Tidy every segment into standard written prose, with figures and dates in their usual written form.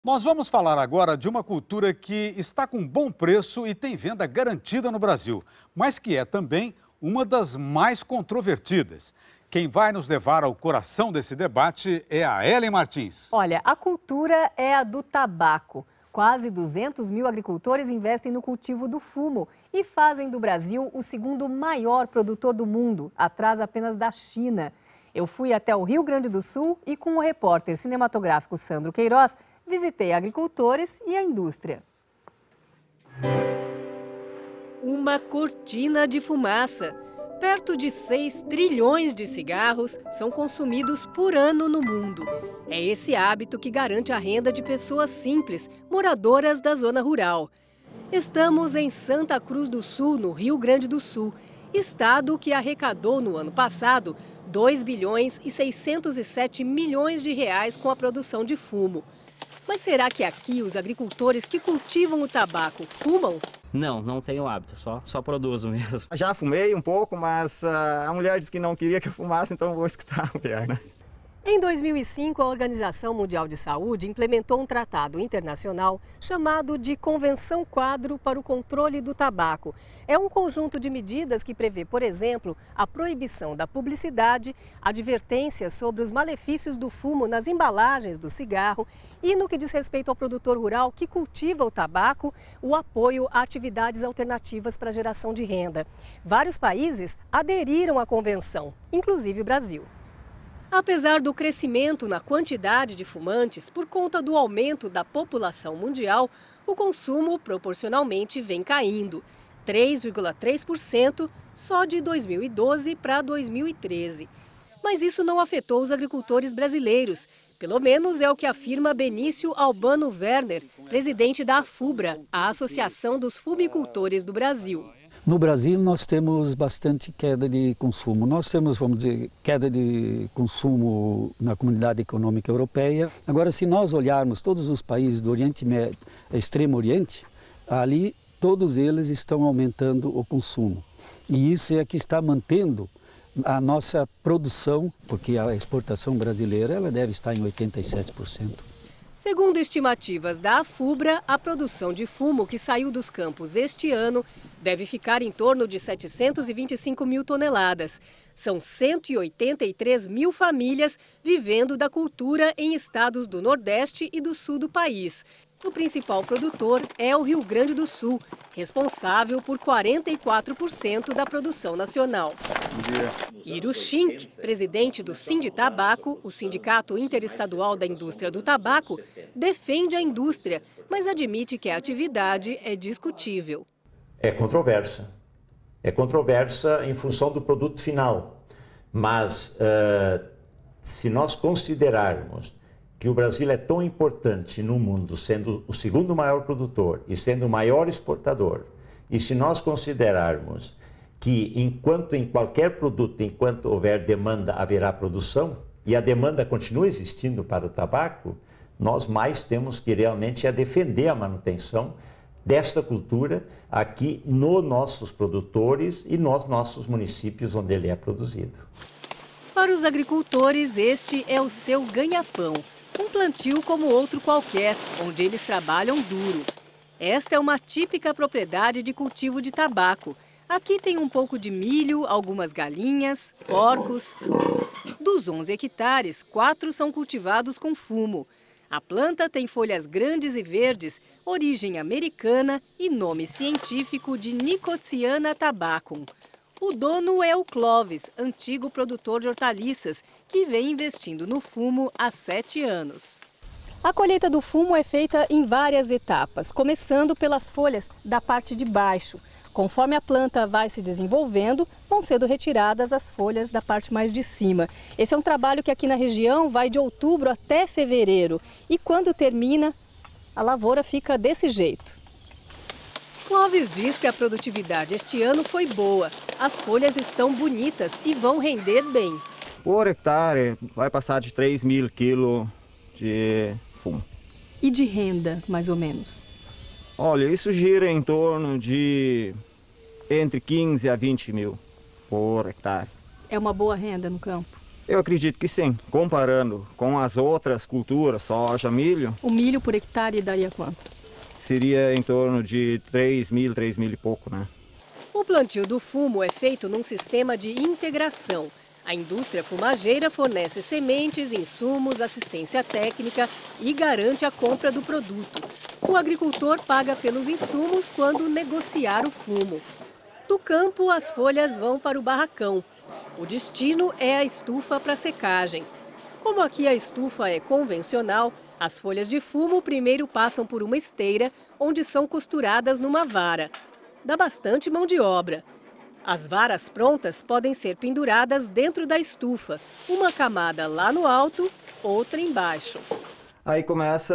Nós vamos falar agora de uma cultura que está com bom preço e tem venda garantida no Brasil, mas que é também uma das mais controvertidas. Quem vai nos levar ao coração desse debate é a Ellen Martins. Olha, a cultura é a do tabaco. Quase 200 mil agricultores investem no cultivo do fumo e fazem do Brasil o segundo maior produtor do mundo, atrás apenas da China. Eu fui até o Rio Grande do Sul e, com o repórter cinematográfico Sandro Queiroz, visitei agricultores e a indústria. Uma cortina de fumaça. Perto de 6 trilhões de cigarros são consumidos por ano no mundo. É esse hábito que garante a renda de pessoas simples, moradoras da zona rural. Estamos em Santa Cruz do Sul, no Rio Grande do Sul, estado que arrecadou no ano passado 2 bilhões e 607 milhões de reais com a produção de fumo. Mas será que aqui os agricultores que cultivam o tabaco fumam? Não tenho hábito, só produzo mesmo. Já fumei um pouco, mas a mulher disse que não queria que eu fumasse, então eu vou escutar a mulher, né? Em 2005, a Organização Mundial de Saúde implementou um tratado internacional chamado de Convenção Quadro para o Controle do Tabaco. É um conjunto de medidas que prevê, por exemplo, a proibição da publicidade, advertências sobre os malefícios do fumo nas embalagens do cigarro e, no que diz respeito ao produtor rural que cultiva o tabaco, o apoio a atividades alternativas para a geração de renda. Vários países aderiram à convenção, inclusive o Brasil. Apesar do crescimento na quantidade de fumantes por conta do aumento da população mundial, o consumo proporcionalmente vem caindo, 3,3% só de 2012 para 2013. Mas isso não afetou os agricultores brasileiros. Pelo menos é o que afirma Benício Albano Werner, presidente da AFUBRA, a Associação dos Fumicultores do Brasil. No Brasil, nós temos bastante queda de consumo. Nós temos, vamos dizer, queda de consumo na Comunidade Econômica Europeia. Agora, se nós olharmos todos os países do Oriente Médio, Extremo Oriente, ali todos eles estão aumentando o consumo. E isso é que está mantendo a nossa produção, porque a exportação brasileira ela deve estar em 87%. Segundo estimativas da AFUBRA, a produção de fumo que saiu dos campos este ano deve ficar em torno de 725 mil toneladas. São 183 mil famílias vivendo da cultura em estados do Nordeste e do Sul do país. O principal produtor é o Rio Grande do Sul, responsável por 44% da produção nacional. Iro Schink, presidente do Sinditabaco, o Sindicato Interestadual da Indústria do Tabaco, defende a indústria, mas admite que a atividade é discutível. É controversa. É controversa em função do produto final. Mas se nós considerarmos que o Brasil é tão importante no mundo, sendo o segundo maior produtor e sendo o maior exportador, e se nós considerarmos que enquanto em qualquer produto, enquanto houver demanda, haverá produção, e a demanda continua existindo para o tabaco, nós mais temos que realmente defender a manutenção desta cultura aqui nos nossos produtores e nos nossos municípios onde ele é produzido. Para os agricultores, este é o seu ganha-pão. Um plantio como outro qualquer, onde eles trabalham duro. Esta é uma típica propriedade de cultivo de tabaco. Aqui tem um pouco de milho, algumas galinhas, porcos. Dos 11 hectares, 4 são cultivados com fumo. A planta tem folhas grandes e verdes, origem americana e nome científico de Nicotiana tabacum. O dono é o Clóvis, antigo produtor de hortaliças, que vem investindo no fumo há 7 anos. A colheita do fumo é feita em várias etapas, começando pelas folhas da parte de baixo. Conforme a planta vai se desenvolvendo, vão sendo retiradas as folhas da parte mais de cima. Esse é um trabalho que aqui na região vai de outubro até fevereiro. E quando termina, a lavoura fica desse jeito. Clóvis diz que a produtividade este ano foi boa. As folhas estão bonitas e vão render bem. Por hectare vai passar de 3 mil quilos de fumo. E de renda, mais ou menos? Olha, isso gira em torno de entre 15 a 20 mil por hectare. É uma boa renda no campo? Eu acredito que sim. Comparando com as outras culturas, soja, milho, O milho por hectare daria quanto? seria em torno de 3 mil e pouco, né? O plantio do fumo é feito num sistema de integração. A indústria fumageira fornece sementes, insumos, assistência técnica e garante a compra do produto. O agricultor paga pelos insumos quando negociar o fumo. Do campo, as folhas vão para o barracão. O destino é a estufa para secagem. Como aqui a estufa é convencional, as folhas de fumo primeiro passam por uma esteira, onde são costuradas numa vara. Dá bastante mão de obra. As varas prontas podem ser penduradas dentro da estufa, uma camada lá no alto, outra embaixo. Aí começa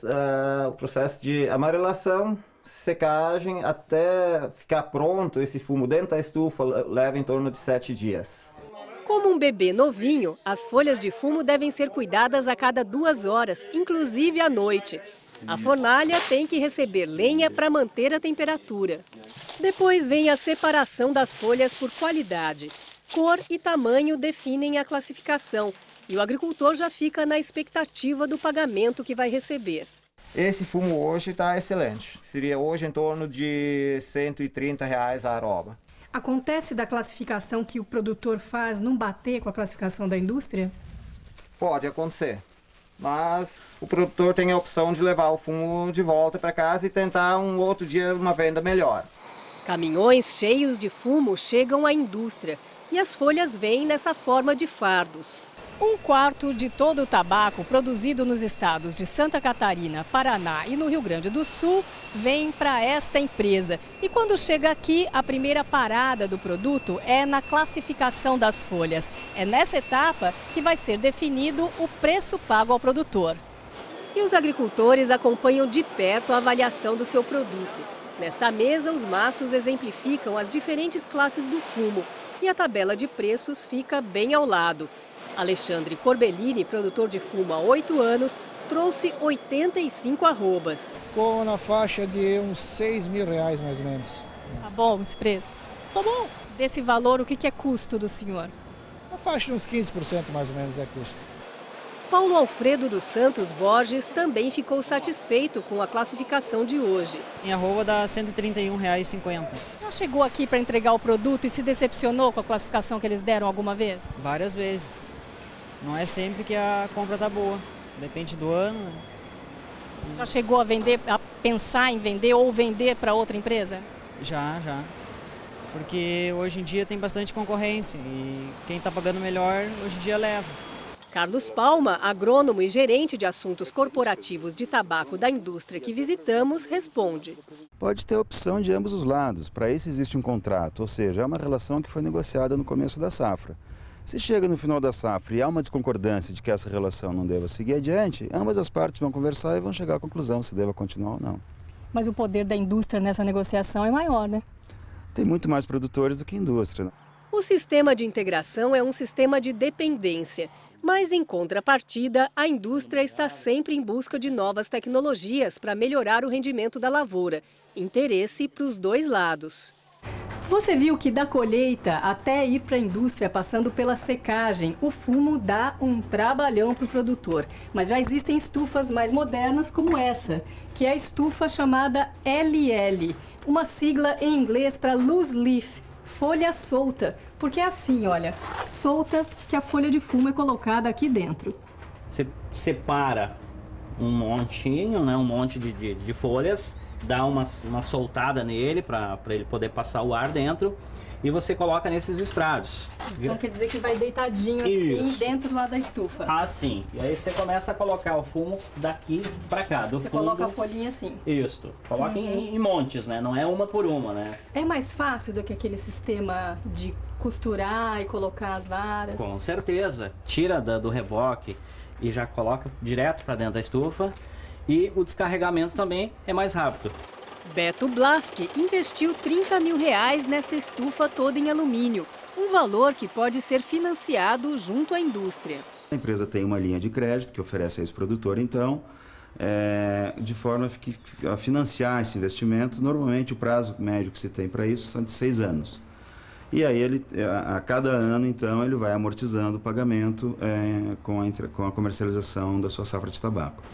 o processo de amarelação, secagem, até ficar pronto esse fumo dentro da estufa, leva em torno de 7 dias. Como um bebê novinho, as folhas de fumo devem ser cuidadas a cada 2 horas, inclusive à noite. A fornalha tem que receber lenha para manter a temperatura. Depois vem a separação das folhas por qualidade. Cor e tamanho definem a classificação e o agricultor já fica na expectativa do pagamento que vai receber. Esse fumo hoje está excelente. Seria hoje em torno de R$130 a arroba. Acontece da classificação que o produtor faz não bater com a classificação da indústria? Pode acontecer, mas o produtor tem a opção de levar o fumo de volta para casa e tentar um outro dia uma venda melhor. Caminhões cheios de fumo chegam à indústria e as folhas vêm nessa forma de fardos. 1/4 de todo o tabaco produzido nos estados de Santa Catarina, Paraná e no Rio Grande do Sul vem para esta empresa. E quando chega aqui, a primeira parada do produto é na classificação das folhas. É nessa etapa que vai ser definido o preço pago ao produtor. E os agricultores acompanham de perto a avaliação do seu produto. Nesta mesa, os maços exemplificam as diferentes classes do fumo e a tabela de preços fica bem ao lado. Alexandre Corbellini, produtor de fumo há 8 anos, trouxe 85 arrobas. Ficou na faixa de uns R$6.000 mais ou menos. Tá bom esse preço? Tá bom. Desse valor, o que é custo do senhor? Na faixa de uns 15% mais ou menos é custo. Paulo Alfredo dos Santos Borges também ficou satisfeito com a classificação de hoje. Em arroba dá R$ 131,50. Já chegou aqui para entregar o produto e se decepcionou com a classificação que eles deram alguma vez? Várias vezes. Não é sempre que a compra tá boa. Depende do ano. Já chegou a vender, a pensar em vender ou vender para outra empresa? Já. Porque hoje em dia tem bastante concorrência e quem está pagando melhor hoje em dia leva. Carlos Palma, agrônomo e gerente de assuntos corporativos de tabaco da indústria que visitamos, responde. Pode ter opção de ambos os lados. Para isso existe um contrato, ou seja, é uma relação que foi negociada no começo da safra. Se chega no final da safra e há uma desconcordância de que essa relação não deva seguir adiante, ambas as partes vão conversar e vão chegar à conclusão se deva continuar ou não. Mas o poder da indústria nessa negociação é maior, né? Tem muito mais produtores do que indústria. O sistema de integração é um sistema de dependência, mas em contrapartida, a indústria está sempre em busca de novas tecnologias para melhorar o rendimento da lavoura. Interesse para os dois lados. Você viu que da colheita até ir para a indústria, passando pela secagem, o fumo dá um trabalhão para o produtor. Mas já existem estufas mais modernas como essa, que é a estufa chamada LL, uma sigla em inglês para loose leaf, folha solta, porque é assim, olha, solta que a folha de fumo é colocada aqui dentro. Você separa um montinho, né, um monte de folhas, dá uma soltada nele para ele poder passar o ar dentro e você coloca nesses estrados. Então quer dizer que vai deitadinho assim dentro lá da estufa. Assim, e aí você começa a colocar o fumo daqui para cá, do você fundo. Coloca a folhinha assim. Isso, coloca em montes, né? Não é uma por uma, né? É mais fácil do que aquele sistema de costurar e colocar as varas? Com certeza. Tira do reboque e já coloca direto para dentro da estufa. E o descarregamento também é mais rápido. Beto Blafke investiu R$30 mil nesta estufa toda em alumínio, um valor que pode ser financiado junto à indústria. A empresa tem uma linha de crédito que oferece a esse produtor, então, de forma a financiar esse investimento. Normalmente o prazo médio que se tem para isso são de 6 anos. e aí ele, a cada ano, então, ele vai amortizando o pagamento com a comercialização da sua safra de tabaco.